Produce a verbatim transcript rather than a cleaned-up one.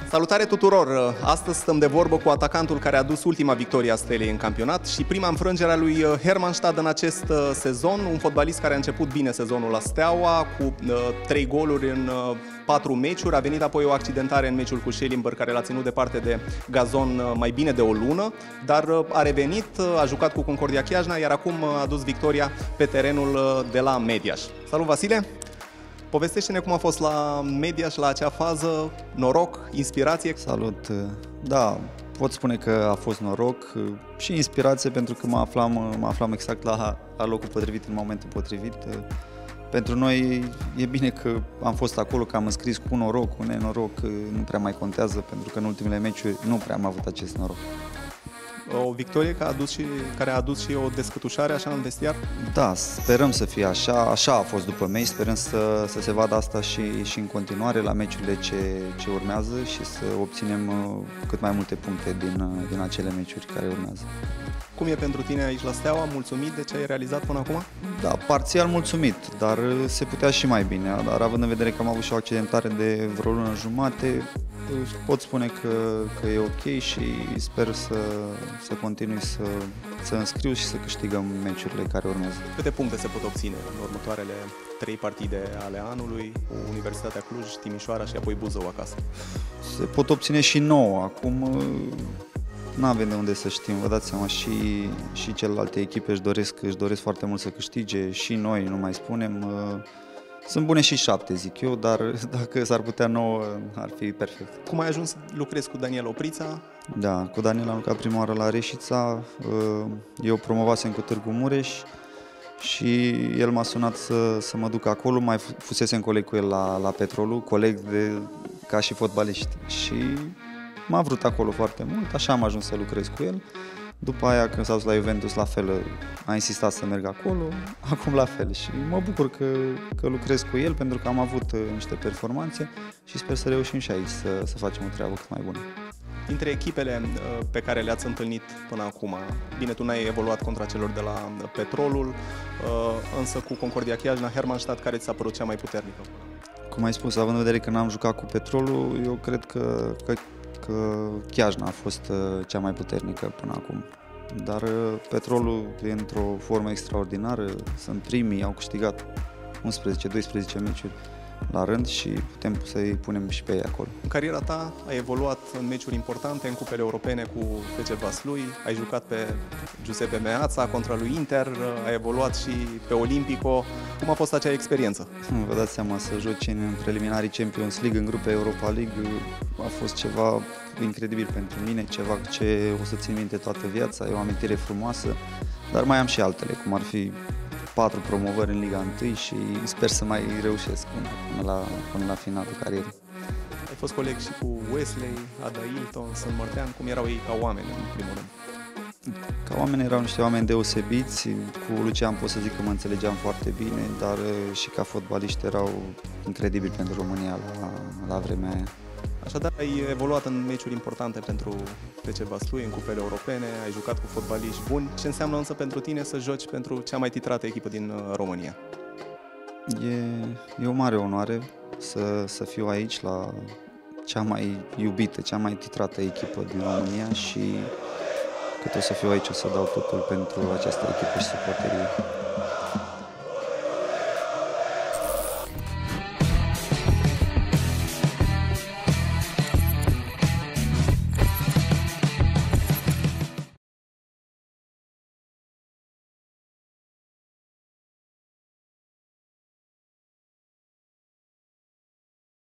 Salutare tuturor! Astăzi stăm de vorbă cu atacantul care a dus ultima victorie a Stelei în campionat și prima înfrângere a lui Hermannstad în acest sezon, un fotbalist care a început bine sezonul la Steaua cu uh, trei goluri în uh, patru meciuri. A venit apoi o accidentare în meciul cu Schellenberg care l-a ținut departe de gazon uh, mai bine de o lună, dar uh, a revenit, uh, a jucat cu Concordia Chiajna, iar acum uh, a dus victoria pe terenul uh, de la Mediaș. Salut, Vasile! Povestește-ne cum a fost la Mediaș, la acea fază, noroc, inspirație? Salut! Da, pot spune că a fost noroc și inspirație pentru că mă aflam, mă aflam exact la, la locul potrivit, în momentul potrivit. Pentru noi e bine că am fost acolo, că am înscris cu noroc, cu nenoroc, nu prea mai contează, pentru că în ultimele meciuri nu prea am avut acest noroc. O victorie care a adus și, care a adus și o descătușare așa în vestiar? Da, sperăm să fie așa, așa a fost după meci, sperăm să, să se vadă asta și, și în continuare la meciurile ce, ce urmează și să obținem cât mai multe puncte din, din acele meciuri care urmează. Cum e pentru tine aici la Steaua? Mulțumit de ce ai realizat până acum? Da, parțial mulțumit, dar se putea și mai bine. Dar având în vedere că am avut și o accidentare de vreo lună jumate, pot spune că, că e ok și sper să, să continui să, să înscriu și să câștigăm meciurile care urmează. Câte puncte se pot obține în următoarele trei partide ale anului, cu Universitatea Cluj, Timișoara și apoi Buzău acasă? Se pot obține și nouă. Acum nu avem de unde să știm, vă dați seama, și, și celelalte echipe își doresc, își doresc foarte mult să câștige, și noi, nu mai spunem. Sunt bune și șapte, zic eu, dar dacă s-ar putea nouă, ar fi perfect. Cum ai ajuns să lucrezi cu Daniel Oprița? Da, cu Daniel am lucrat prima oară la Reșița, eu promovasem cu Târgu Mureș și el m-a sunat să, să mă duc acolo, mai fusesem coleg cu el la, la Petrolul, coleg de, ca și fotbaliști, și m-a vrut acolo foarte mult, așa am ajuns să lucrez cu el. După aia, când s-a dus la Juventus, la fel, a insistat să merg acolo, acum la fel. Și mă bucur că, că lucrez cu el, pentru că am avut niște performanțe și sper să reușim și aici să, să facem o treabă cât mai bună. Dintre echipele pe care le-ați întâlnit până acum, bine, tu n-ai evoluat contra celor de la Petrolul, însă cu Concordia Chiajna, Hermannstad, care ți s-a părut cea mai puternică? Cum ai spus, având în vedere că n-am jucat cu Petrolul, eu cred că, că că Chiajna a fost cea mai puternică până acum. Dar Petrolul e într-o formă extraordinară, sunt primii, au câștigat unsprezece doisprezece meciuri la rând și putem să-i punem și pe ei acolo. În cariera ta ai evoluat în meciuri importante, în cupele europene cu F C Vaslui, ai jucat pe Giuseppe Meazza contra lui Inter, ai evoluat și pe Olimpico. Cum a fost acea experiență? Vă dați seama, să joci în preliminarii Champions League, în grupe Europa League, a fost ceva incredibil pentru mine, ceva ce o să țin minte toată viața, e o amintire frumoasă, dar mai am și altele, cum ar fi patru promovări în Liga unu și sper să mai reușesc până, până, la, până la finalul carierei. Ai fost coleg și cu Wesley, Ada Hilton, Sân Mărtean, cum erau ei ca oameni în primul rând? Ca oameni erau niște oameni deosebiți, cu Lucian pot să zic că mă înțelegeam foarte bine, dar și ca fotbaliști erau incredibili pentru România la, la vremea aia. Așadar, ai evoluat în meciuri importante pentru F C Vaslui, în cupele europene, ai jucat cu fotbaliști buni. Ce înseamnă însă pentru tine să joci pentru cea mai titrată echipă din România? E, e o mare onoare să, să fiu aici la cea mai iubită, cea mai titrată echipă din România și cât o să fiu aici o să dau totul pentru această echipă și suporterie.